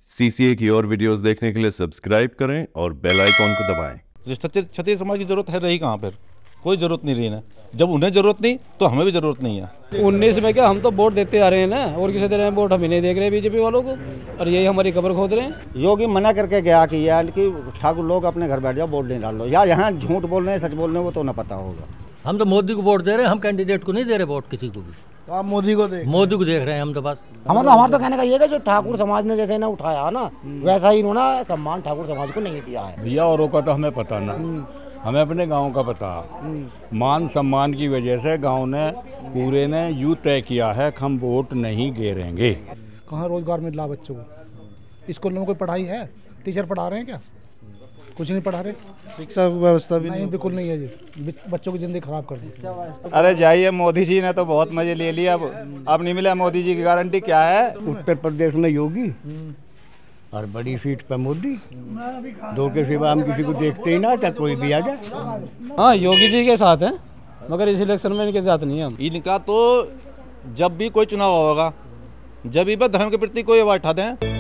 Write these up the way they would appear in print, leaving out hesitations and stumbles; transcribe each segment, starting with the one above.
CCA की और videos देखने के लिए सब्सक्राइब करें और बेल आइकॉन को दबाएं। क्षत्रिय समाज की जरूरत है रही कहाँ पर? कोई ज़रूरत नहीं रही ना। जब उन्हें ज़रूरत नहीं तो हमें भी ज़रूरत नहीं है। 19 में क्या, हम तो वोट देते आ रहे हैं ना, और किसे दे रहे हैं वोट? हम ही नहीं देख रहे बीजेपी वालों को, और यही हमारी कब्र खोद रहे हैं। योगी मना करके गया कि यार कि ठाकुर लोग अपने घर बैठ जाओ, वोट नहीं डाल लो। यार यहाँ झूठ बोल रहे हैं सच बोल रहे हैं वो तो ना पता होगा। हम तो मोदी को वोट दे रहे हैं, हम कैंडिडेट को नहीं दे रहे वोट किसी को भी। तो आप मोदी को देख रहे हैं हम तो बस। हमारा तो कहने का ये है कि जो ठाकुर समाज ने जैसे ना उठाया ना, वैसा ही इन्होंने सम्मान ठाकुर समाज को नहीं दिया है। भैया औरों का तो हमें पता ना, हमें अपने गांव का पता। मान सम्मान की वजह से गांव ने पूरे ने यूँ तय किया है कि हम वोट नहीं गिरेंगे। कहाँ रोजगार मिल रहा बच्चों को? स्कूलों में कोई पढ़ाई है? टीचर पढ़ा रहे हैं क्या? कुछ नहीं पढ़ा रहे। शिक्षा व्यवस्था भी नहीं, बिल्कुल नहीं है जी। बच्चों की जिंदगी खराब कर दी। अरे जाइए, मोदी जी ने तो बहुत मजे ले लिए। अब नहीं मिला। मोदी जी की गारंटी क्या है? उत्तर प्रदेश में योगी और बड़ी सीट पर मोदी, दो के सिवा हम किसी को देखते ही ना, चाहे कोई भी आ जाए। हाँ, योगी जी के साथ हैं, मगर इस इलेक्शन में इनके साथ नहीं है हम। इनका तो जब भी कोई चुनाव होगा, जब भी धर्म के प्रति कोई आवाज उठाते हैं।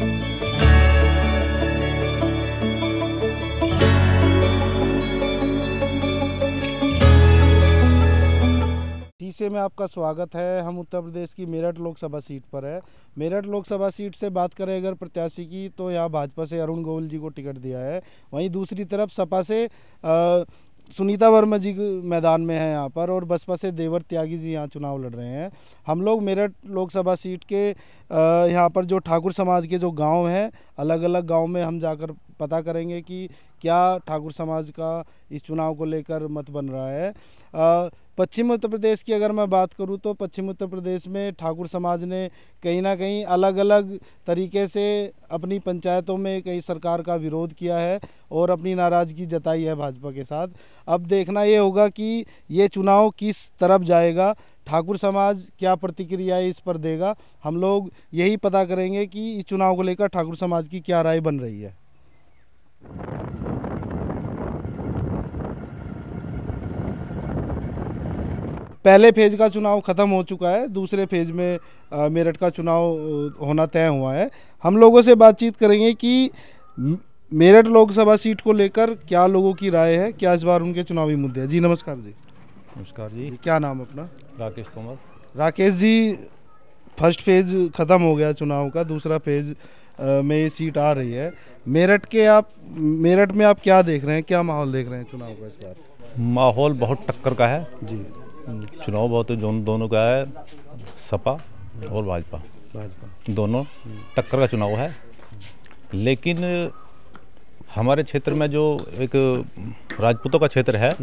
तीसरे में आपका स्वागत है। हम उत्तर प्रदेश की मेरठ लोकसभा सीट पर है। मेरठ लोकसभा सीट से बात करें अगर प्रत्याशी की, तो यहाँ भाजपा से अरुण गोयल जी को टिकट दिया है। वहीं दूसरी तरफ सपा से सुनीता वर्मा जी मैदान में है यहाँ पर, और बसपा से देवर त्यागी जी यहाँ चुनाव लड़ रहे हैं। हम लोग मेरठ लोकसभा सीट के यहाँ पर जो ठाकुर समाज के जो गांव हैं, अलग अलग गांव में हम जाकर पता करेंगे कि क्या ठाकुर समाज का इस चुनाव को लेकर मत बन रहा है। पश्चिम उत्तर प्रदेश की अगर मैं बात करूं तो पश्चिम उत्तर प्रदेश में ठाकुर समाज ने कहीं ना कहीं अलग अलग तरीके से अपनी पंचायतों में कई सरकार का विरोध किया है और अपनी नाराज़गी जताई है भाजपा के साथ। अब देखना ये होगा कि ये चुनाव किस तरफ जाएगा, ठाकुर समाज क्या प्रतिक्रियाएं इस पर देगा। हम लोग यही पता करेंगे कि इस चुनाव को लेकर ठाकुर समाज की क्या राय बन रही है। पहले फेज का चुनाव ख़त्म हो चुका है, दूसरे फेज में मेरठ का चुनाव होना तय हुआ है। हम लोगों से बातचीत करेंगे कि मेरठ लोकसभा सीट को लेकर क्या लोगों की राय है, क्या इस बार उनके चुनावी मुद्दे हैं। जी नमस्कार जी। नमस्कार जी। क्या नाम अपना? राकेश तोमर। राकेश जी, फर्स्ट फेज ख़त्म हो गया चुनाव का, दूसरा फेज में ये सीट आ रही है। मेरठ में आप क्या देख रहे हैं, क्या माहौल देख रहे हैं चुनाव का इस बार? माहौल बहुत टक्कर का है जी। चुनाव बहुत दोनों का है, सपा और भाजपा दोनों टक्कर का चुनाव है। लेकिन हमारे क्षेत्र में जो एक राजपूतों का क्षेत्र है,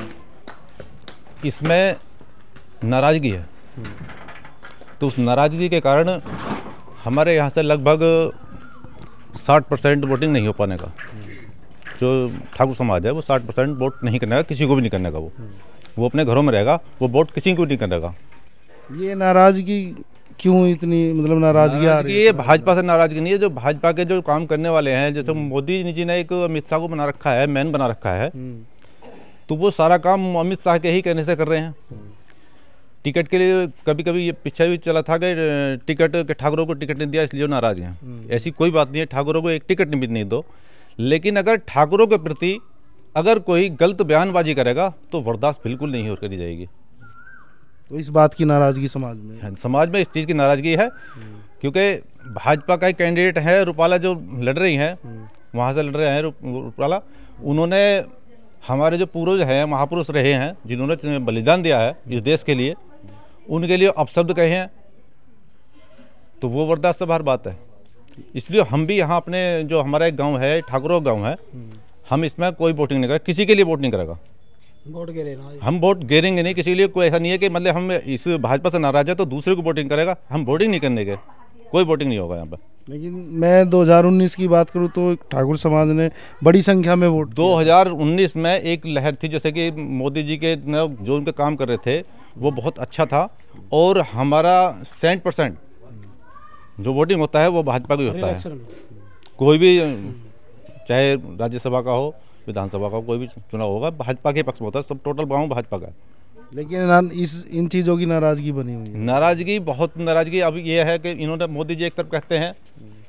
इसमें नाराज़गी है। तो उस नाराज़गी के कारण हमारे यहाँ से लगभग 60% वोटिंग नहीं हो पाने का। जो ठाकुर समाज है वो 60% वोट नहीं करने का, किसी को भी नहीं करने का। वो अपने घरों में रहेगा, वो वोट किसी को नहीं करेगा। ये नाराज़गी क्यों इतनी, मतलब नाराज़गी आ रही है? ये भाजपा से नाराज़गी नहीं है, जो भाजपा के जो काम करने वाले हैं, जैसे मोदी जी ने एक अमित शाह को बना रखा है, मैन बना रखा है, तो वो सारा काम अमित शाह के ही कहने से कर रहे हैं। टिकट के लिए कभी कभी ये पीछे भी चला था कि टिकट के ठाकुरों को टिकट नहीं दिया इसलिए नाराज़ हैं। ऐसी कोई बात नहीं है, ठाकुरों को एक टिकट नहीं दो। लेकिन अगर ठाकुरों के प्रति अगर कोई गलत बयानबाजी करेगा तो बर्दाश्त बिल्कुल नहीं हो करी जाएगी। तो इस बात की नाराज़गी समाज में इस चीज़ की नाराज़गी है, क्योंकि भाजपा का एक कैंडिडेट है रूपाला जो लड़ रही हैं, वहाँ से लड़ रहे हैं रूपाला। उन्होंने हमारे जो पूर्वज हैं, महापुरुष रहे हैं, जिन्होंने बलिदान दिया है इस देश के लिए, उनके लिए अपशब्द कहे हैं, तो वो बर्दाश्त से बाहर बात है। इसलिए हम भी यहाँ अपने जो हमारा एक गांव है, ठाकुरों गांव है, हम इसमें कोई वोटिंग नहीं करेगा, किसी के लिए वोट नहीं करेगा। हम वोट गिरेंगे नहीं किसी के लिए। कोई ऐसा नहीं है कि मतलब हम इस भाजपा से नाराज है तो दूसरे को वोटिंग करेगा। हम वोटिंग नहीं करने के, कोई वोटिंग नहीं होगा यहाँ पर। लेकिन मैं 2019 की बात करूँ तो ठाकुर समाज ने बड़ी संख्या में वोट 2019 में एक लहर थी, जैसे कि मोदी जी के जो उनके काम कर रहे थे वो बहुत अच्छा था, और हमारा 60% जो वोटिंग होता है वो भाजपा का ही होता है। कोई भी, चाहे राज्यसभा का हो, विधानसभा का कोई भी चुनाव होगा, भाजपा के पक्ष में होता है। सब टोटल गाँव भाजपा का है। लेकिन इन चीज़ों की नाराज़गी बनी हुई है। नाराज़गी, बहुत नाराज़गी। अब ये है कि इन्होंने, मोदी जी एक तरफ कहते हैं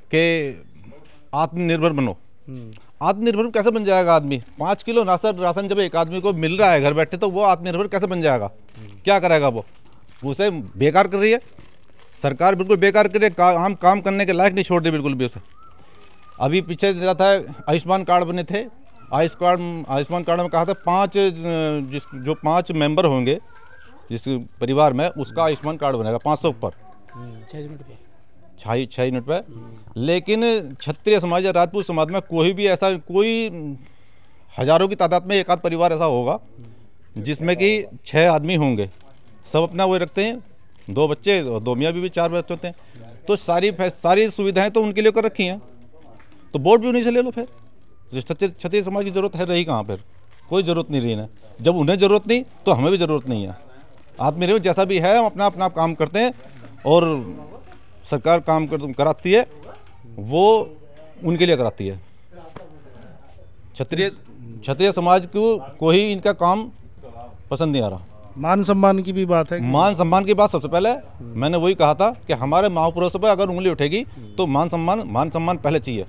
कि आत्मनिर्भर बनो। आत्मनिर्भर कैसे बन जाएगा आदमी? 5 किलो राशन जब एक आदमी को मिल रहा है घर बैठे, तो वो आत्मनिर्भर कैसे बन जाएगा? क्या करेगा वो? उसे बेकार कर रही है सरकार, बिल्कुल बेकार कर रही है। हम काम करने के लायक नहीं छोड़ रही बिल्कुल भी उसे। अभी पीछे जाता है आयुष्मान कार्ड बने थे, आयुष्मान कार्ड में कहा था 5 मेंबर होंगे जिस परिवार में, उसका आयुष्मान कार्ड बनेगा 500 ऊपर 6 यूनिट पे। लेकिन क्षत्रिय समाज या राजपूत समाज में कोई भी ऐसा, कोई हजारों की तादाद में एक आध परिवार ऐसा होगा जिसमें कि 6 आदमी होंगे। सब अपना वो रखते हैं, 2 बच्चे, 2 मियाँ बीवी, 4 बच्चे होते हैं। तो सारी सुविधाएं तो उनके लिए कर रखी हैं, तो वोट भी उन्हीं से ले लो। फिर क्षत्रिय समाज की ज़रूरत है रही कहाँ? फिर कोई ज़रूरत नहीं रही ना। जब उन्हें ज़रूरत नहीं तो हमें भी ज़रूरत नहीं है। आत्मनिर्भर जैसा भी है, हम अपना काम करते हैं और सरकार काम कराती है, वो उनके लिए कराती है। क्षत्रिय समाज को ही इनका काम पसंद नहीं आ रहा। मान सम्मान की भी बात है। मान सम्मान की बात सबसे पहले मैंने वही कहा था कि हमारे महापुरुषों पर अगर उंगली उठेगी तो मान सम्मान पहले चाहिए।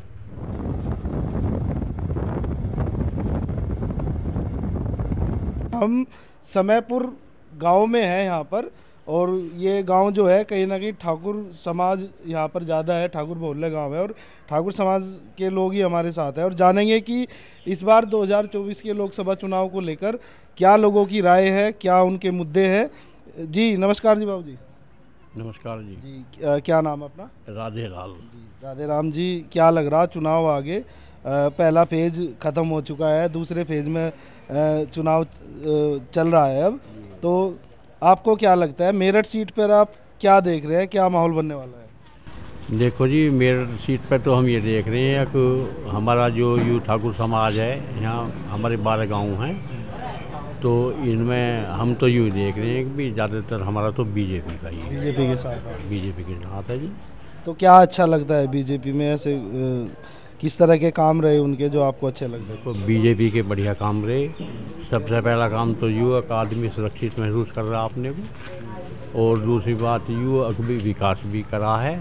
हम समयपुर गांव में हैं यहाँ पर, और ये गांव जो है कहीं ना कहीं ठाकुर समाज यहाँ पर ज़्यादा है, ठाकुर बहुल्य गांव है, और ठाकुर समाज के लोग ही हमारे साथ हैं। और जानेंगे कि इस बार 2024 के लोकसभा चुनाव को लेकर क्या लोगों की राय है, क्या उनके मुद्दे हैं। जी नमस्कार जी बाबू जी। नमस्कार जी। जी क्या नाम अपना? राधे लाल जी। राधे राम जी, क्या लग रहा चुनाव आगे? पहला फेज ख़त्म हो चुका है, दूसरे फेज में चुनाव चल रहा है अब, तो आपको क्या लगता है मेरठ सीट पर आप क्या देख रहे हैं, क्या माहौल बनने वाला है? देखो जी, मेरठ सीट पर तो हम ये देख रहे हैं कि हमारा जो यू ठाकुर समाज है, यहाँ हमारे 12 गांव हैं, तो इनमें हम तो यूँ देख रहे हैं कि भी ज़्यादातर हमारा तो बीजेपी का ही है। बीजेपी के साथ? बीजेपी के साथ है जी। तो क्या अच्छा लगता है बीजेपी में? ऐसे किस तरह के काम रहे उनके जो आपको अच्छे लगते हैं? देखो, बीजेपी के बढ़िया काम रहे। सबसे पहला काम तो युवक आदमी सुरक्षित महसूस कर रहा है अपने को, और दूसरी बात युवक भी विकास भी करा है,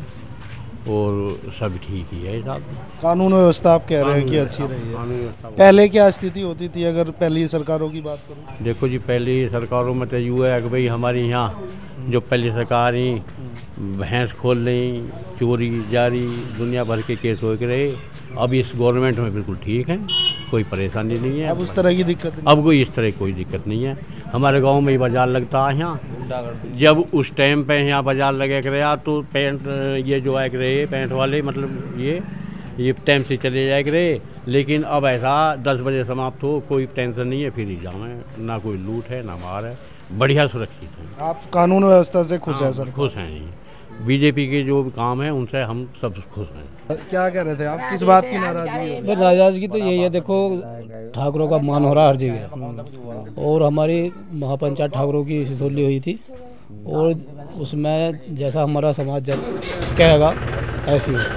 और सब ठीक ही है साहब। कानून व्यवस्था आप कह रहे हैं कि अच्छी रही है। पहले क्या स्थिति होती थी अगर पहली सरकारों की बात करूं? देखो जी, पहली सरकारों में तो यूँ है कि भाई हमारे यहाँ जो पहली सरकार ही भैंस खोल रही, चोरी जारी, दुनिया भर के केस हो रहे। अब इस गवर्नमेंट में बिल्कुल ठीक है, कोई परेशानी नहीं है। अब उस तरह की दिक्कत नहीं? अब कोई इस तरह की कोई दिक्कत नहीं है। हमारे गांव में ही बाज़ार लगता है यहाँ। जब उस टाइम पे यहाँ बाज़ार लगे रहा तो पेंट ये जो आए रहे पेंट वाले, मतलब ये टाइम से चले जाए रहे। लेकिन अब ऐसा 10 बजे समाप्त हो, कोई टेंशन नहीं है, फिर ही जाओ है, ना कोई लूट है ना मार है, बढ़िया सुरक्षित है। आप कानून व्यवस्था से खुश हैं सर? खुश हैं जी। बीजेपी के जो काम है उनसे हम सब खुश हैं। क्या कह रहे थे आप, किस बात की नाराजगी है? नाराजगी तो यही है, देखो ठाकुरों का मान हो रहा हर जगह, और हमारी महापंचायत ठाकुरों की सिसोली हुई थी, और उसमें जैसा हमारा समाज कहेगा ऐसी हो।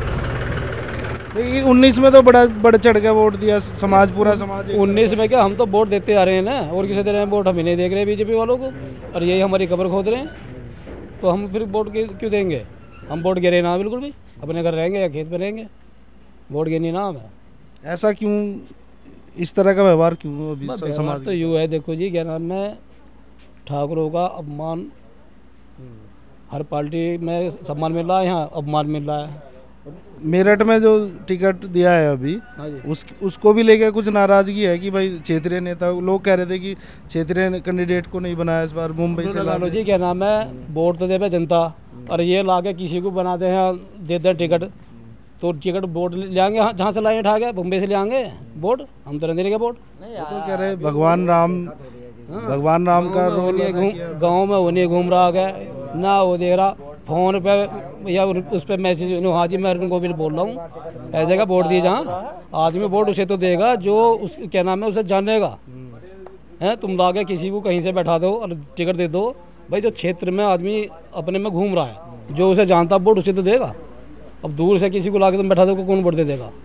19 में तो बड़ा चढ़ के वोट दिया समाज, पूरा समाज। 19 में क्या, हम तो वोट देते आ रहे हैं ना, और किसे दे रहे हैं वोट? हम ही नहीं देख रहे बीजेपी वालों को, और यही हमारी कब्र खोद रहे हैं, तो हम फिर वोट क्यों देंगे? हम वोट गिरे ना बिल्कुल भी, अपने घर रहेंगे या खेत में रहेंगे, वोट गिरनी ना हमें। ऐसा क्यों, इस तरह का व्यवहार क्यों अभी समाज? तो यूँ है, देखो जी क्या नाम है, ठाकुरों का अपमान, हर पार्टी में सम्मान मिल रहा है, यहाँ अपमान मिल रहा है। मेरठ में जो टिकट दिया है अभी, उसको भी लेके कुछ नाराजगी है कि भाई क्षेत्रीय नेता, लोग कह रहे थे कि क्षेत्रीय कैंडिडेट को नहीं बनाया इस बार, मुंबई से ला जी क्या नाम है, वोट तो देवे जनता, और ये ला के किसी को बनाते हैं, देते हैं टिकट, तो टिकट वोट ले आएंगे जहाँ से लाए, ठाके मुंबई से ले आएंगे वोट, हम तो नहीं देंगे वोट। तो कह रहे भगवान राम का रोल गाँव में उन्हें घूम रहा है ना, वो दे रहा फ़ोन पे या उस पर मैसेज, हाँ जी मैं उनको भी बोल रहा हूँ, ऐसे का वोट दिए जहाँ आदमी वोट उसे तो देगा जो उस क्या नाम है उसे जानेगा, हैं? तुम लाके किसी को कहीं से बैठा दो और टिकट दे दो, भाई जो क्षेत्र में आदमी अपने में घूम रहा है, जो उसे जानता वोट उसे तो देगा। अब दूर से किसी को लाके तुम बैठा दो, कौन वोट दे देगा?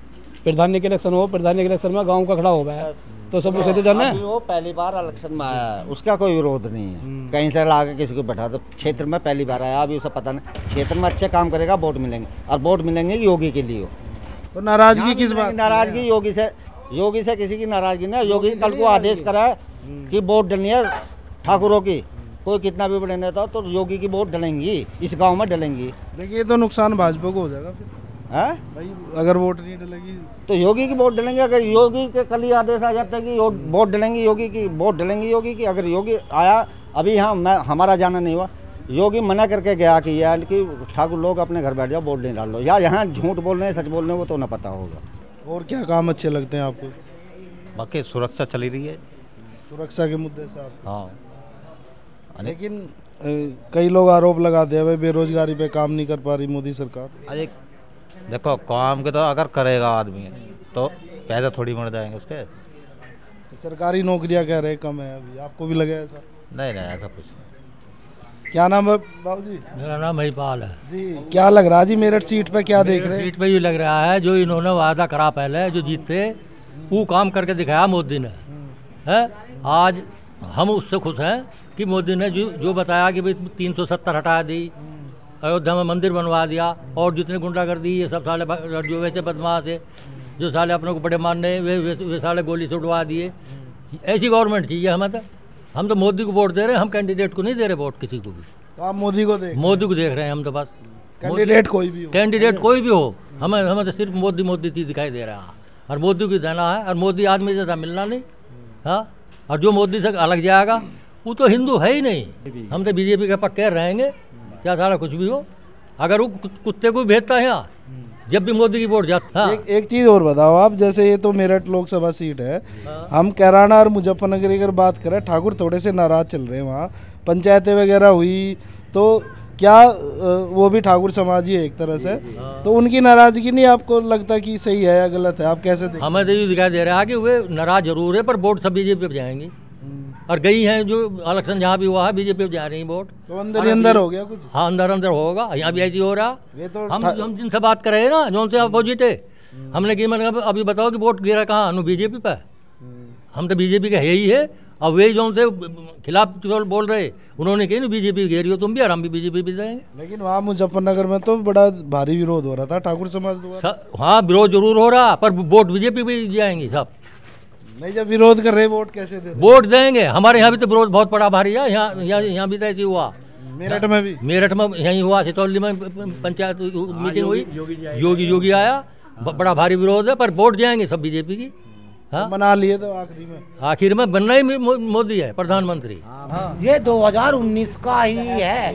प्रधानी के इलेक्शन हो, प्रधानी के इलेक्शन में गांव का खड़ा हुआ है तो सब उसे तो जाना अभी है। वो पहली बार इलेक्शन में आया है, उसका कोई विरोध नहीं है। कहीं से ला के किसी को बैठा तो क्षेत्र में पहली बार आया, अभी उसे पता नहीं। क्षेत्र में अच्छे काम करेगा, वोट मिलेंगे, और वोट मिलेंगे योगी के लिए। तो नाराजगी किस बात? नाराजगी योगी से किसी की नाराजगी नहीं। योगी कल को आदेश करा है कि वोट डलनी है ठाकुरों की, कोई कितना भी बड़े नेता तो योगी की वोट डलेंगी, इस गांव में डलेंगी। देखिए ये तो नुकसान भाजपा को हो जाएगा फिर है भाई, अगर वोट नहीं डलेगी तो योगी की वोट डलेंगे। अगर योगी के कल ही आदेश आ जाता है कि वोट डलेंगी योगी की, वोट डलेंगी योगी की। अगर योगी आया, अभी हमारा जाना नहीं हुआ, योगी मना करके गया कि यार कि ठाकुर लोग अपने घर बैठ जाओ, वोट नहीं डाल लो। यार यहाँ झूठ बोल रहे हैं सच बोल रहे हैं वो तो ना पता होगा। और क्या काम अच्छे लगते हैं आपको? बाकी सुरक्षा चली रही है, सुरक्षा के मुद्दे से आप? हाँ। लेकिन कई लोग आरोप लगाते हैं भाई बेरोजगारी पे काम नहीं कर पा रही मोदी सरकार। अरे देखो, काम के तो अगर करेगा आदमी तो पैसे थोड़ी मर जाएंगे उसके। सरकारी नौकरियां कह रहे कम है अभी, आपको भी लगे ऐसा? नहीं ऐसा कुछ नहीं। क्या नाम है बाबू जी? मेरा नाम महिपाल है जी। क्या लग रहा है जी मेरठ सीट पे, क्या देख रहे हैं? सीट पे ये लग रहा है जो इन्होंने वादा करा पहले जो जीते वो काम करके दिखाया मोदी ने है। आज हम उससे खुश हैं कि मोदी ने जो बताया कि भाई 370 हटा दी, अयोध्या में मंदिर बनवा दिया, और जितने गुंडागर्दी ये सब साले जो वैसे बदमाश है जो साले अपने को बड़े मानने वे साले गोली से उड़वा दिए। ऐसी गवर्नमेंट चाहिए हमें तो। हम तो मोदी को वोट दे रहे हैं, हम कैंडिडेट को नहीं दे रहे वोट किसी को भी। तो आप मोदी को देख रहे हैं हम तो बस। कैंडिडेट कोई भी हो, हमें तो सिर्फ मोदी दिखाई दे रहा है, और मोदी को देना है, और मोदी आदमी जैसा मिलना नहीं। हाँ, और जो मोदी से अलग जाएगा वो तो हिंदू है ही नहीं। हम तो बीजेपी के पक्के रहेंगे, क्या सारा कुछ भी हो। अगर वो कुत्ते को भेजता है यहाँ, जब भी मोदी की वोट जाता है। एक चीज़ और बताओ आप, जैसे ये तो मेरठ लोकसभा सीट है, हम कैराना और मुजफ्फरनगर की अगर बात करें, ठाकुर थोड़े से नाराज चल रहे हैं। वहाँ पंचायतें वगैरह हुई तो क्या वो भी ठाकुर समाज ही है एक तरह से, तो उनकी नाराजगी नहीं आपको लगता कि सही है या गलत है? आप कैसे देखते? हमें तो ये दिखाई दे रहा है कि वे नाराज जरूर है, पर वोट सब बीजेपी पे जाएंगी, और गई हैं जो इलेक्शन जहाँ भी हुआ है बीजेपी पे जा रही है वोट। तो अंदर ही अंदर हो गया कुछ? हाँ, अंदर होगा, यहाँ भी ऐसी हो रहा। तो हम जिनसे बात कर रहे हैं ना, जो से अपोजिट है, हमने की मैंने अभी बताओ कि वोट गिरा कहाँ? बीजेपी पे। हम तो बीजेपी के है ही है, और वे जो से खिलाफ बोल रहे उन्होंने कही ना बीजेपी घेरी हो तुम भी, और हम भी बीजेपी भी जाएंगे। लेकिन वहाँ मुजफ्फरनगर में तो बड़ा भारी विरोध हो रहा था ठाकुर समाज द्वारा। हाँ, विरोध जरूर हो रहा, पर वोट बीजेपी भी जाएंगी सब। नहीं, जब विरोध कर रहे वोट कैसे दे? वोट देंगे। हमारे यहाँ भी तो विरोध बहुत बड़ा भारी है, यहाँ भी तो ऐसे हुआ। मेरठ में भी? मेरठ में यहीं हुआ, सितौली में पंचायत मीटिंग हुई, योगी आया, बड़ा भारी विरोध है, पर वोट जाएंगे सब बीजेपी की। हाँ, मना लिए तो आखिर में बनना ही मोदी है प्रधानमंत्री। ये 2019 का ही है,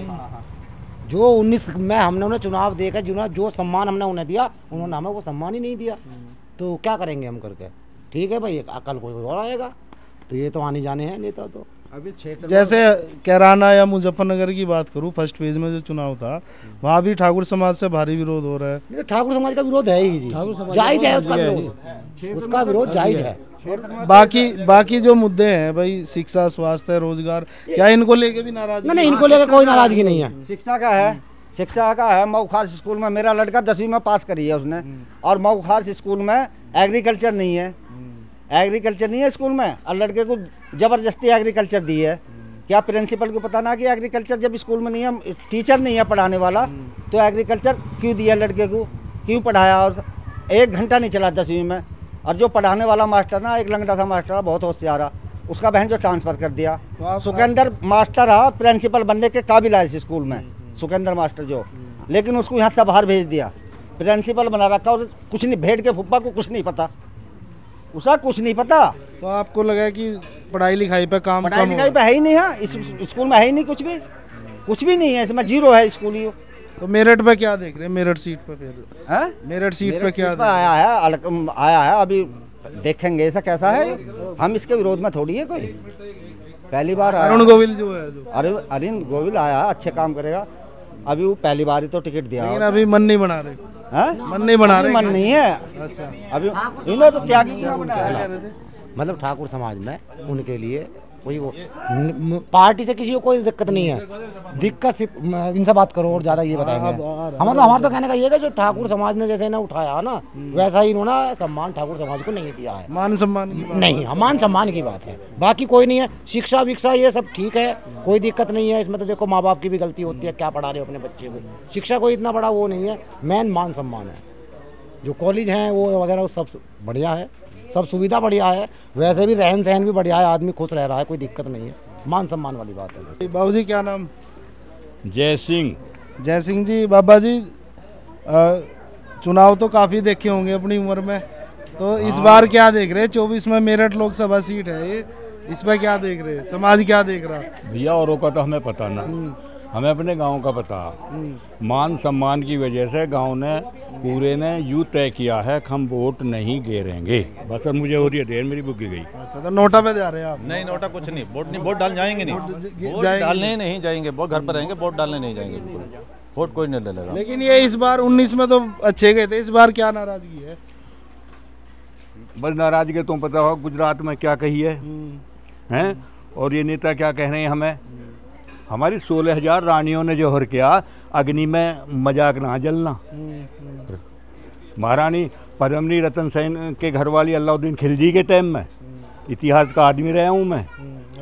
जो 19 में हमने उन्हें चुनाव देखा, जो सम्मान हमने उन्हें दिया, उन्होंने हमें वो सम्मान ही नहीं दिया। तो क्या करेंगे हम करके? ठीक है भाई, कल कोई और आएगा, तो ये तो आने जाने हैं नेता। तो अभी क्षेत्र जैसे कैराना या मुजफ्फरनगर की बात करूं, फर्स्ट फेज में जो चुनाव था वहाँ भी ठाकुर समाज से भारी विरोध हो रहा है। ठाकुर समाज का विरोध है ही जी, जायज है उसका विरोध, उसका विरोध जायज है। बाकी जो मुद्दे हैं भाई, शिक्षा, स्वास्थ्य, रोजगार, क्या इनको लेके भी नाराज? नहीं, इनको लेके कोई नाराजगी नहीं है। शिक्षा का है। मऊ खास स्कूल में मेरा लड़का 10वीं में पास करी है उसने, और मऊ खास स्कूल में एग्रीकल्चर नहीं है, स्कूल में, और लड़के को जबरदस्ती एग्रीकल्चर दी है। क्या प्रिंसिपल को पता ना कि एग्रीकल्चर जब स्कूल में नहीं है, टीचर नहीं है पढ़ाने वाला, तो एग्रीकल्चर क्यों दिया लड़के को, क्यों पढ़ाया? और 1 घंटा नहीं चला 10वीं में, और जो पढ़ाने वाला मास्टर ना, एक लंगड़ा सा मास्टर बहुत होशियार है, उसका बहन जो ट्रांसफ़र कर दिया। सुकेंद्र मास्टर है, प्रिंसिपल बनने के काबिल है इस स्कूल में, सुकेंद्र मास्टर जो, लेकिन उसको यहाँ से बाहर भेज दिया, प्रिंसिपल बना रखा। और कुछ नहीं, भेड़ के फुप्पा को कुछ नहीं पता, उसका कुछ नहीं पता। तो आपको लगा कि पढ़ाई लिखाई पे काम, पढ़ाई लिखाई पे है ही नहीं है, इस स्कूल में है ही नहीं, कुछ भी नहीं है, इसमें जीरो है स्कूल ही। तो मेरठ पे क्या देख रहे हैं? मेरठ सीट पे फिर मेरठ सीट पे क्या आया है? अभी देखेंगे ऐसा कैसा है। हम इसके विरोध में थोड़ी है कोई, पहली बार अरुण गोविल जो है, अरुण गोविल आया, अच्छे काम करेगा। अभी वो पहली बार ही तो टिकट दिया, लेकिन अभी मन नहीं बना रहे। मन नहीं है। अच्छा, अभी इन्होंने तो त्यागी बनाया। मतलब ठाकुर समाज में उनके लिए कोई वो पार्टी से किसी को कोई दिक्कत नहीं है। दिक्कत सिर्फ इनसे बात करो और ज़्यादा ये बताएंगे। हमारा तो कहने का ये है कि जो ठाकुर समाज ने जैसे इन्हें उठाया ना, वैसा ही इन्होंने सम्मान ठाकुर समाज को नहीं दिया है। मान सम्मान नहीं, मान सम्मान की बात है, बाकी कोई नहीं है। शिक्षा विक्षा ये सब ठीक है, कोई दिक्कत नहीं है इसमें। तो देखो माँ बाप की भी गलती होती है, क्या पढ़ा रहे हो अपने बच्चे को। शिक्षा कोई इतना बड़ा वो नहीं है, मेन मान सम्मान है। जो कॉलेज हैं वो वगैरह सब बढ़िया है, सब सुविधा बढ़िया है, वैसे भी रहन सहन भी बढ़िया है, आदमी खुश रह रहा है, कोई दिक्कत नहीं है। मान सम्मान वाली बात है। बाबू जी क्या नाम? जय सिंह। जय सिंह जी। बाबा जी चुनाव तो काफ़ी देखे होंगे अपनी उम्र में, तो इस बार क्या देख रहे हैं? 24 में मेरठ लोकसभा सीट है ये, इसमें क्या देख रहे हैं? समाज क्या देख रहा है? भैया औरों का तो हमें पता ना, हमें अपने गांव का पता। मान सम्मान की वजह से गांव ने पूरे ने यूँ तय किया है कि हम वोट नहीं गिरेंगे। बस अब मुझे हो रही है देर, मेरी बुक गई। अच्छा, तो नोटा पे जा रहे हैं आप? नहीं, नोटा कुछ नहीं, वोट डाल जाएंगे नहीं, वोट डालने नहीं जाएंगे, वोट घर पर रहेंगे, वोट डालने नहीं जाएंगे, बिल्कुल वोट कोई नहीं डालेगा। लेकिन ये इस बार 19 में तो अच्छे गए थे, इस बार क्या नाराजगी है? बस नाराजगी तुम पता हो गुजरात में क्या कही है, हैं? और ये नेता क्या कह रहे हैं हमें? हमारी 16,000 रानियों ने जोहर किया, अग्नि में मजाक ना जलना। महारानी पद्मनी रतन सेन के घरवाली अलाउद्दीन खिलजी के टाइम में इतिहास का आदमी रहा हूँ मैं।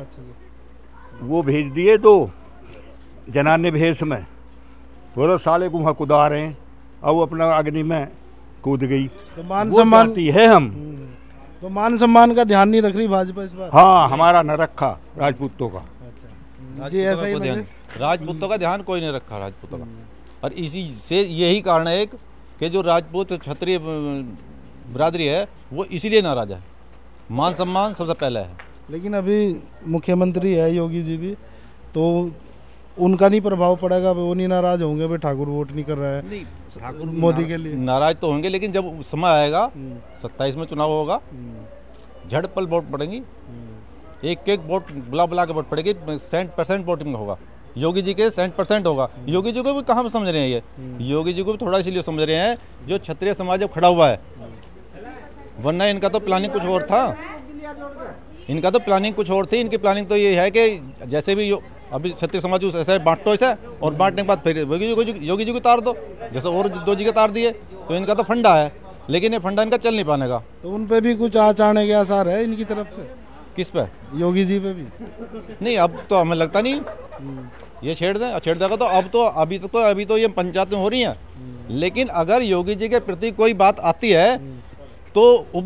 वो भेज दिए तो जनाने भेष में, बोलो साले को वहाँ कुदा रहे हैं, अब वो अपना अग्नि में कूद गई। तो मान सम्मान है हम, तो मान सम्मान का ध्यान नहीं रख रही भाजपा इस बार? हाँ, हमारा न रखा राजपूतों का। जी ऐसा ही ध्यान, राजपूतों का ध्यान कोई नहीं रखा राजपूतों का। और इसी से यही कारण है कि जो राजपूत क्षत्रिय बिरादरी है वो इसीलिए नाराज है। मान सम्मान सबसे पहले है। लेकिन अभी मुख्यमंत्री है योगी जी भी, तो उनका नहीं प्रभाव पड़ेगा? वो नहीं नाराज होंगे भाई ठाकुर वोट नहीं कर रहा है मोदी के लिए? नाराज तो होंगे, लेकिन जब समय आएगा 27 में चुनाव होगा, झड़पल वोट पड़ेंगी, एक एक वोट बुला बुला के वोट पड़ेगी, 100% वोटिंग होगा। योगी जी के 100% होगा। योगी जी को भी कहाँ समझ रहे हैं ये? योगी जी को भी थोड़ा इसीलिए समझ रहे हैं जो क्षत्रिय समाज जब खड़ा हुआ है, वरना इनका तो प्लानिंग कुछ और था। इनका तो प्लानिंग कुछ और थी। इनकी प्लानिंग तो ये है कि जैसे भी अभी क्षत्रिय समाज ऐसे बांटो ऐसा, और बांटने के बाद फिर योगी जी को तार दो, जैसे और 2 जी के तार दिए। तो इनका तो फंडा है, लेकिन ये फंडा इनका चल नहीं पाने का। तो उन पे भी कुछ आचारने के आसार है इनकी तरफ से? किस पे? योगी जी पे भी? नहीं, अब तो हमें लगता नहीं ये छेड़ देगा। तो अब तो अभी तो ये पंचायतें हो रही हैं, लेकिन अगर योगी जी के प्रति कोई बात आती है तो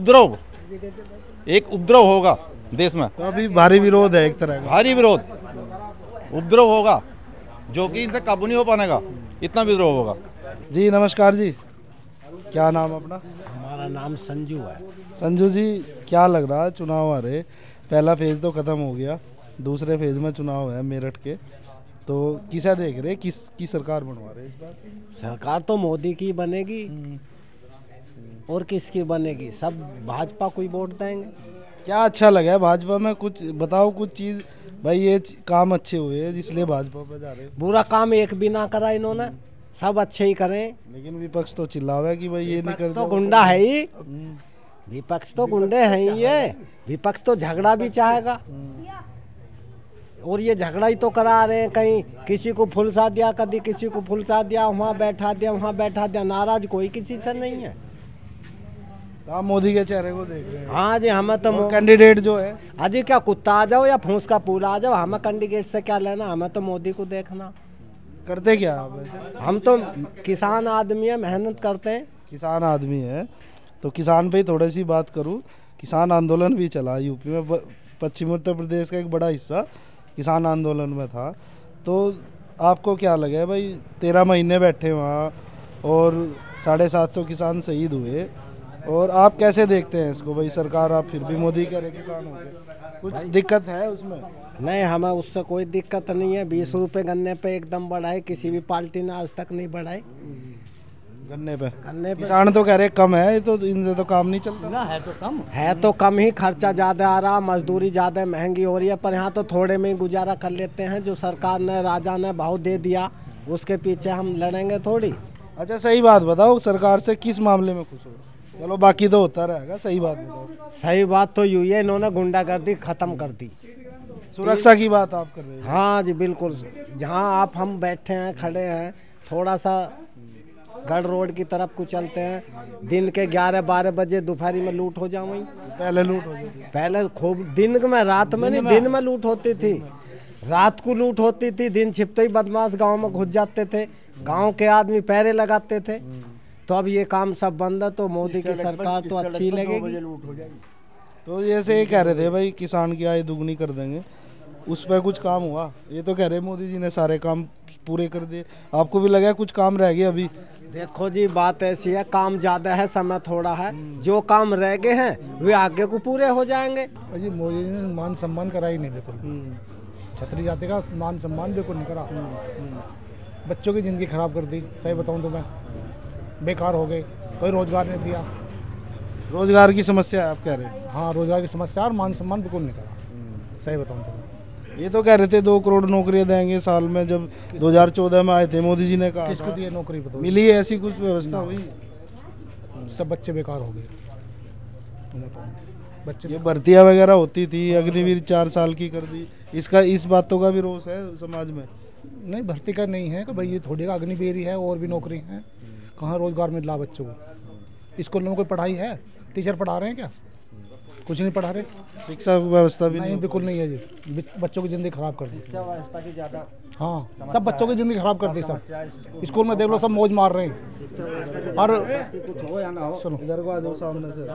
एक उपद्रव होगा देश में। तो अभी भारी विरोध है, एक तरह का भारी विरोध, उपद्रव होगा, जो कि इनसे काबू नहीं हो पाने का, इतना विद्रोह होगा। जी नमस्कार जी, क्या नाम अपना? हमारा नाम संजू है। संजू जी, क्या लग रहा है चुनाव आ रहे, पहला फेज तो ख़त्म हो गया, दूसरे फेज में चुनाव है मेरठ के, तो किसा देख रहे, किसकी सरकार बनवा रहे इस बार? सरकार तो मोदी की बनेगी, और किसकी बनेगी? सब भाजपा को ही वोट देंगे। क्या अच्छा लगा है भाजपा में? कुछ बताओ, कुछ चीज़ भाई ये काम अच्छे हुए इसलिए भाजपा पे जा रहे। बुरा काम एक भी ना करा इन्होंने, सब अच्छे ही करें। लेकिन विपक्ष तो चिल्लावा है कि भाई ये नहीं कर, तो गुंडा है ही, विपक्ष तो गुंडे हैं ही। ये विपक्ष तो झगड़ा भी चाहेगा, और ये झगड़ा ही तो करा रहे हैं। कहीं किसी को फुलसा दिया, कभी किसी को फुलसा दिया, वहाँ बैठा दिया, नाराज कोई किसी से नहीं है। आप मोदी के चेहरे को देख रहे हैं? हाँ जी, हमें तो कैंडिडेट जो है, अजी क्या कुत्ता आ जाओ या फूस का पूरा आ जाओ, हमें कैंडिडेट से क्या लेना, हमें तो मोदी को देखना। करते क्या आप वैसे? हम तो किसान आदमी है, मेहनत करते हैं। किसान आदमी है तो किसान पे थोड़ी सी बात करूँ। किसान आंदोलन भी चला यूपी में, पश्चिम उत्तर प्रदेश का एक बड़ा हिस्सा किसान आंदोलन में था। तो आपको क्या लगे भाई, 13 महीने बैठे वहाँ और 750 किसान शहीद हुए, और आप कैसे देखते हैं इसको भाई? सरकार आप फिर भी मोदी कह रहे किसान हो गए, कुछ दिक्कत है उसमें? नहीं, हमें उससे कोई दिक्कत नहीं है। 20 रुपये गन्ने पे एकदम बढ़ाए, किसी भी पार्टी ने आज तक नहीं बढ़ाए गन्ने पे। किसान तो कह रहे कम है, तो इनसे तो काम नहीं चलता ना। है तो कम ही, खर्चा ज़्यादा आ रहा, मजदूरी ज़्यादा महंगी हो रही है, पर यहाँ तो थोड़े में ही गुजारा कर लेते हैं। जो सरकार ने, राजा ने भाव दे दिया, उसके पीछे हम लड़ेंगे थोड़ी। अच्छा सही बात बताओ, सरकार से किस मामले में खुश हो? चलो बाकी तो होता रहेगा, सही बात बताओ। सही बात तो यूँ है, इन्होंने गुंडागर्दी ख़त्म कर दी। सुरक्षा की बात आप कर रहे हैं। हाँ जी बिल्कुल, जहाँ आप हम बैठे हैं खड़े हैं, थोड़ा सा गढ़ रोड की तरफ को चलते हैं, दिन के 11-12 बजे दोपहर में लूट हो जाए। वहीं पहले लूट हो जाती, पहले खूब दिन में, रात में नहीं, दिन में लूट होती थी, रात को लूट होती थी, दिन छिपते ही बदमाश गांव में घुस जाते थे, गांव के आदमी पैरे लगाते थे। तो अब ये काम सब बंद है, तो मोदी की सरकार तो अच्छी लगेगी। तो जैसे ये कह रहे थे भाई किसान की आय दुगनी कर देंगे, उस पर कुछ काम हुआ? ये तो कह रहे मोदी जी ने सारे काम पूरे कर दिए, आपको भी लगा कुछ काम रह गया अभी? देखो जी, बात ऐसी है, काम ज़्यादा है, समय थोड़ा है, जो काम रह गए हैं वे आगे को पूरे हो जाएंगे। जी मोदी ने मान सम्मान करा ही नहीं, बिल्कुल छतरी जाति का मान सम्मान बिल्कुल नहीं करा। बच्चों की ज़िंदगी ख़राब कर दी, सही बताऊं तो मैं, बेकार हो गए, कोई रोज़गार नहीं दिया। रोज़गार की समस्या आप कह रहे हैं? हाँ, रोज़गार की समस्या और मान सम्मान बिल्कुल नहीं करा, सही बताऊं तो मैं। ये तो कह रहे थे 2 करोड़ नौकरियां देंगे साल में, जब 2014 में आए थे मोदी जी ने कहा। किसको दिए नौकरी? बताओ, मिली ऐसी कुछ व्यवस्था हुई? सब बच्चे बेकार हो गए बच्चे। ये भर्तियां वगैरह होती थी, अग्निवीर 4 साल की कर दी, इसका इस बातों का भी रोष है समाज में? नहीं, भर्ती का नहीं है कि भाई ये थोड़ी का अग्निवीर ही है, और भी नौकरी है, कहाँ रोज़गार मिला बच्चों को? स्कूल में कोई पढ़ाई है? टीचर पढ़ा रहे हैं क्या? कुछ नहीं पढ़ा रहे। शिक्षा व्यवस्था भी नहीं, बिल्कुल नहीं है जी, बच्चों की ज़िंदगी खराब कर दी। व्यवस्था की ज़्यादा, हाँ, सब बच्चों की ज़िंदगी खराब कर दी। सब स्कूल में देख लो, सब मौज मार रहे हैं। और सुनो, इधर को आ जाओ सामने से।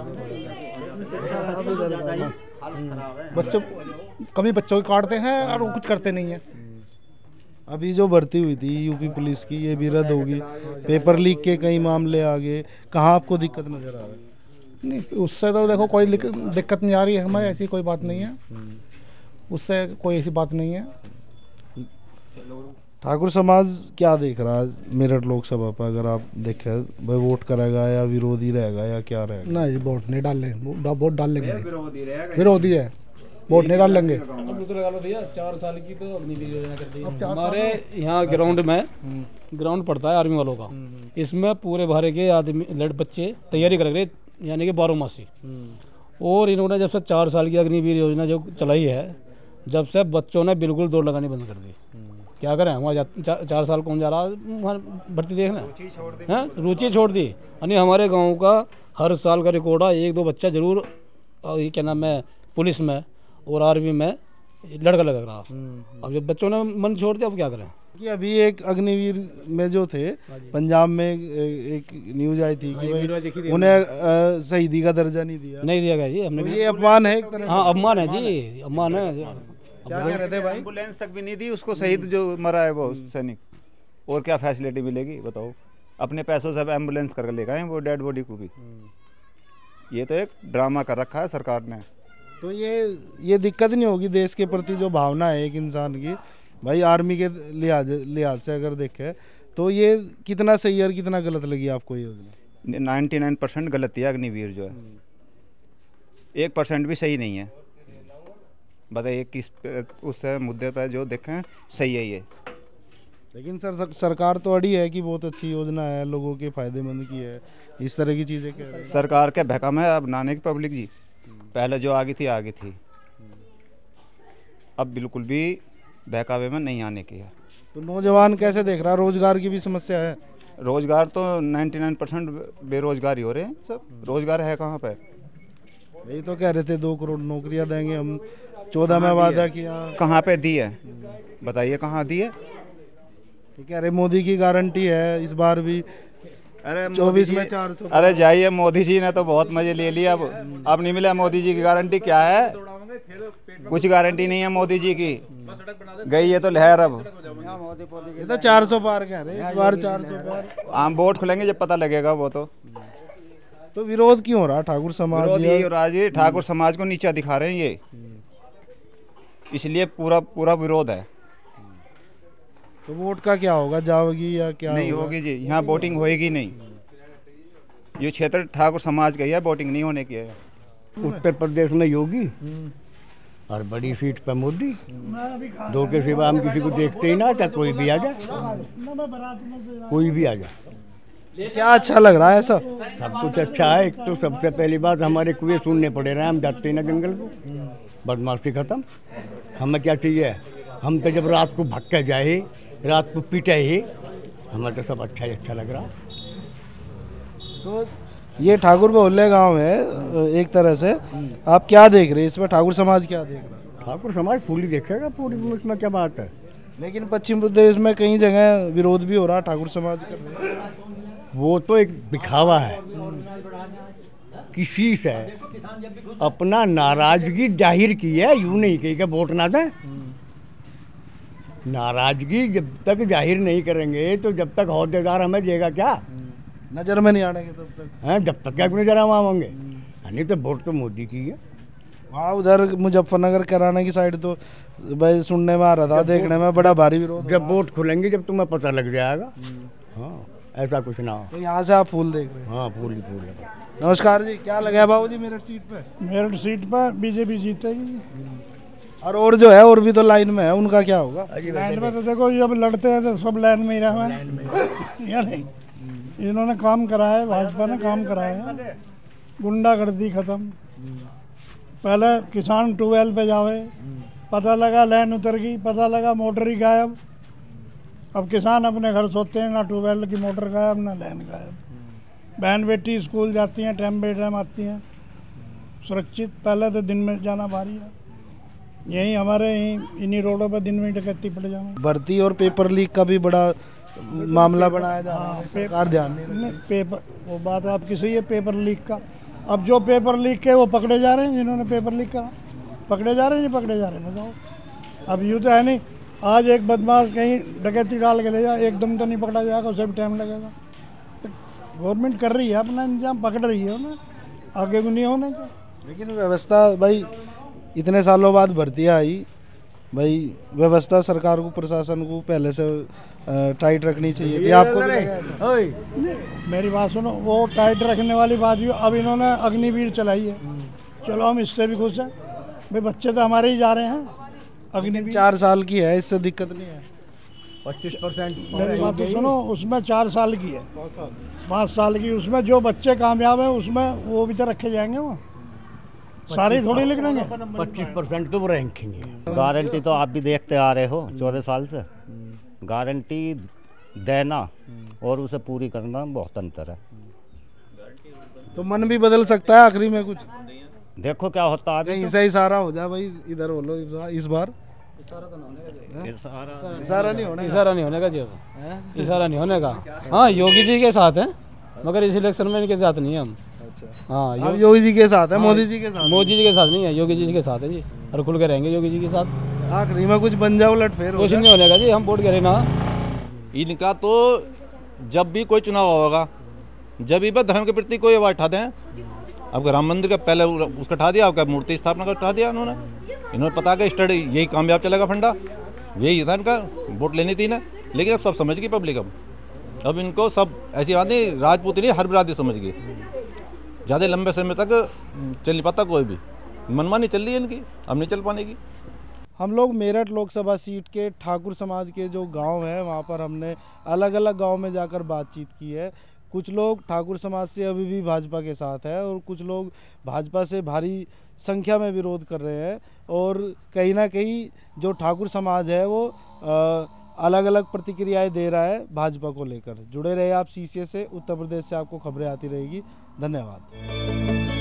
बच्चों कभी बच्चों को काटते हैं और वो कुछ करते नहीं है। अभी जो भर्ती हुई थी यूपी पुलिस की, ये भी रद्द होगी, पेपर लीक के कई मामले आ गए, कहाँ आपको दिक्कत नजर आ रही है? नहीं, उससे तो देखो कोई दिक्कत नहीं आ रही है हमें, ऐसी कोई बात नहीं है, उससे कोई ऐसी बात नहीं है। ठाकुर समाज क्या देख रहा है मेरठ लोकसभा पर? अगर आप देखें भाई, वोट करेगा या विरोधी रहेगा या क्या रहेगा? नहीं, वोट नहीं डाल लेंगे, वोट डाल लेंगे, विरोधी है, वोट नहीं डाल लेंगे। अब तो लगा लो भैया, 4 साल की तो अग्निवीर योजना कर दी हमारे यहाँ ग्राउंड में। ग्राउंड पड़ता है आर्मी वालों का, इसमें पूरे भारत के आदमी बच्चे तैयारी कर रहे, यानी कि 12 मासी। और इन्होंने जब से 4 साल की अग्निवीर योजना जो चलाई है, जब से बच्चों ने बिल्कुल दौड़ लगानी बंद कर दी। क्या करें, वहाँ 4 साल कौन जा रहा है भर्ती देखना है? रुचि छोड़ दी। यानी हमारे गांव का हर साल का रिकॉर्ड है, 1-2 बच्चा जरूर, ये क्या नाम है, पुलिस में और आर्मी में लड़का लगा रहा। अब जब बच्चों ने मन छोड़ दिया, अब क्या करें? कि अभी एक अग्निवीर में जो थे पंजाब में एक न्यूज आई थी कि भाई उन्हें शहीदी का दर्जा नहीं दिया गया जी। हमने तो ये अपमान है एक तरह का। हाँ, अपमान है जी, अपमान है। क्या कह रहे थे भाई? एम्बुलेंस तक भी नहीं दी उसको, शहीद जो मरा है वो सैनिक, और क्या फैसिलिटी मिलेगी बताओ? अपने पैसों से एम्बुलेंस कर ले गए वो डेड बॉडी को भी। ये तो एक ड्रामा कर रखा है सरकार ने। तो ये दिक्कत नहीं होगी देश के प्रति जो भावना है एक इंसान की, भाई आर्मी के लिहाज से अगर देखें तो ये कितना सही और कितना गलत लगी आपको ये योजना? 99% गलत है अग्निवीर जो है, 1% भी सही नहीं है। बताइए किस उस मुद्दे पर जो देखें सही है ये। लेकिन सरकार तो अड़ी है कि बहुत अच्छी योजना है, लोगों के फायदेमंद की है, इस तरह की चीज़ें कह रहे हैं। सरकार के बहकाम है अब नाने की पब्लिक जी, पहले जो आगे थी, अब बिल्कुल भी बहकावे में नहीं आने की है। तो नौजवान कैसे देख रहा है? रोजगार की भी समस्या है। रोजगार तो 99% बेरोजगार ही हो रहे हैं सब, रोजगार है कहाँ पे? यही तो कह रहे थे 2 करोड़ नौकरियां देंगे हम, 14 में वादा किया, कहाँ पे दी है बताइए, कहाँ दी है? कह रहे मोदी की गारंटी है इस बार भी, अरे 24 में 400। अरे जाइए, मोदी जी ने तो बहुत मजे ले लिए, अब नहीं मिला। मोदी जी की गारंटी क्या है? कुछ गारंटी नहीं है मोदी जी की, गई है तो लहर। अब ये तो 400 पार कह रहे हैं इस बार, 400 पार। आम वोट खुलेंगे जब पता लगेगा वो तो विरोध क्यों हो रहा ठाकुर समाज? विरोध यही हो रहा है, ठाकुर समाज को नीचा दिखा रहे हैं ये, इसलिए पूरा विरोध है। तो वोट का क्या होगा, जाओगी या क्या? नहीं होगी जी, यहाँ वोटिंग होएगी नहीं। ये क्षेत्र ठाकुर समाज का ही है, वोटिंग नहीं होने की है। उत्तर प्रदेश में योगी और बड़ी सीट पर मोदी, 2 के सिवा हम किसी को देखते ही ना था। कोई भी आ जाए, कोई भी आ जाए। क्या अच्छा लग रहा है ऐसा? सब कुछ अच्छा है। एक तो सबसे पहली बात, हमारे कुएं सुनने पड़े रहे, हम जाते ही ना जंगल को। बदमाशी खत्म। हमें क्या चाहिए, हम तो जब रात को भक्के जाए, रात को पीटे ही, हमें तो सब अच्छा ही अच्छा लग रहा। तो ये ठाकुर बहुल्य गांव है एक तरह से, आप क्या देख रहे हैं इसमें, ठाकुर समाज क्या देख रहा है? ठाकुर समाज फूली देखेगा पूरी, उसमें क्या बात है। लेकिन पश्चिम प्रदेश में कई जगह विरोध भी हो रहा ठाकुर समाज का। वो तो एक दिखावा है, किसी से अपना नाराजगी जाहिर की है, यूं नहीं कही कि वोट ना दें। नाराजगी जब तक जाहिर नहीं करेंगे तो जब तक अहदेदार हमें देगा क्या, नजर में नहीं आनेंगे तब तक हैं, जब तक क्या अपनी जरा मांगेंगे। नहीं तो वोट तो मोदी की है। वहाँ उधर मुजफ्फरनगर कराना की साइड तो भाई सुनने में आ रहा था, देखने में बड़ा भारी विरोध। जब वोट खुलेंगे जब तुम्हें पता लग जाएगा। हाँ, ऐसा कुछ ना हो। तो यहाँ से आप फूल देख रहे हैं? हाँ, फूल ही फूल है। नमस्कार जी, क्या लगा है बाबू जी मेरठ सीट पे? मेरठ सीट पर बीजेपी जीतेगी। और जो है और भी तो लाइन में है, उनका क्या होगा? लाइन में तो देखो जब लड़ते हैं तो सब लाइन में ही रहे हैं या नहीं। इन्होंने काम कराया है, भाजपा ने काम कराया है, गुंडागर्दी खत्म। पहले किसान ट्यूबवेल पे जावे, पता लगा लाइन उतर गई, पता लगा मोटर ही गायब। अब किसान अपने घर सोते हैं, ना ट्यूबवेल की मोटर गायब ना लाइन गायब। बहन बेटी स्कूल जाती हैं, टाइम बे टाइम आती हैं सुरक्षित। पहले तो दिन में जाना भारी है, यहीं हमारे इन्हीं रोडों पर दिन में डकैती पड़ जाना। भर्ती और पेपर लीक का भी बड़ा मामला बनाया जा रहा है, सरकार ध्यान नहीं। पेपर, वो बात आपकी सही है पेपर लीक का। अब जो पेपर लीक के वो पकड़े जा रहे हैं, जिन्होंने पेपर लीक करा पकड़े जा रहे हैं, नहीं पकड़े जा रहे हैं, बताओ। अब यूँ तो है नहीं, आज एक बदमाश कहीं डकैती डाल के ले जाए, एकदम तो नहीं पकड़ा जाएगा, उसे भी टाइम लगेगा। तो गवर्नमेंट कर रही है अपना इंतजाम, पकड़ रही है उन्हें, आगे को नहीं होने का। लेकिन व्यवस्था भाई इतने सालों बाद भर्ती आई भाई, व्यवस्था सरकार को, प्रशासन को पहले से टाइट रखनी चाहिए थी। आपको मेरी बात सुनो, वो टाइट रखने वाली बात ही, अब इन्होंने अग्निवीर चलाई है, चलो हम इससे भी खुश हैं भाई, बच्चे तो हमारे ही जा रहे हैं। अग्निवीर 4 साल की है, इससे दिक्कत नहीं है। 25% मेरी बात तो सुनो, उसमें 4 साल की है, 5 साल की। उसमें जो बच्चे कामयाब हैं उसमें वो भी तो रखे जाएंगे, वो सारे थोड़ी लिख लेंगे। 25% तो वो रैंकिंग। गारंटी तो आप भी देखते आ रहे हो 14 साल से। गारंटी देना और उसे पूरी करना बहुत अंतर है। तो मन भी बदल सकता है आखिरी में, कुछ देखो क्या होता है। कहीं से इशारा हो जाए भाई, इधर हो लो इस बार। इशारा नहीं होने, इशारा नहीं होने का जी, इशारा नहीं होने का। हाँ, योगी जी के साथ है, मगर इस इलेक्शन में इनके साथ नहीं है हम। हाँ, योगी जी के साथ है, मोदी जी के साथ? मोदी जी के साथ नहीं है, योगी जी के साथ है जी, और खुल के रहेंगे योगी जी के साथ। आखिरी में कुछ बन जाओ उलट फेर, कुछ नहीं होने का जी, हम वोट करें ना। इनका तो जब भी कोई चुनाव होगा, जब भी धर्म के प्रति कोई आवाज उठाते हैं। अब राम मंदिर का पहले उसका उठा दिया, आपका मूर्ति स्थापना का उठा दिया इन्होंने पता कि स्टडी यही कामयाब चलेगा, फंडा यही था इनका, वोट लेनी थी ना। लेकिन अब सब समझ गई पब्लिक, अब इनको सब ऐसी बात नहीं, राजपूत नहीं हर बिरादरी समझ गई। ज़्यादा लंबे समय तक चल नहीं पाता, कोई भी मनमानी चल रही है इनकी, अब नहीं चल पाने की। हम लोग मेरठ लोकसभा सीट के ठाकुर समाज के जो गांव हैं वहां पर हमने अलग अलग गांव में जाकर बातचीत की है। कुछ लोग ठाकुर समाज से अभी भी भाजपा के साथ है और कुछ लोग भाजपा से भारी संख्या में विरोध कर रहे हैं, और कहीं ना कहीं जो ठाकुर समाज है वो अलग अलग प्रतिक्रियाएं दे रहा है भाजपा को लेकर। जुड़े रहे आप सीसीए से, उत्तर प्रदेश से आपको खबरें आती रहेगी। धन्यवाद।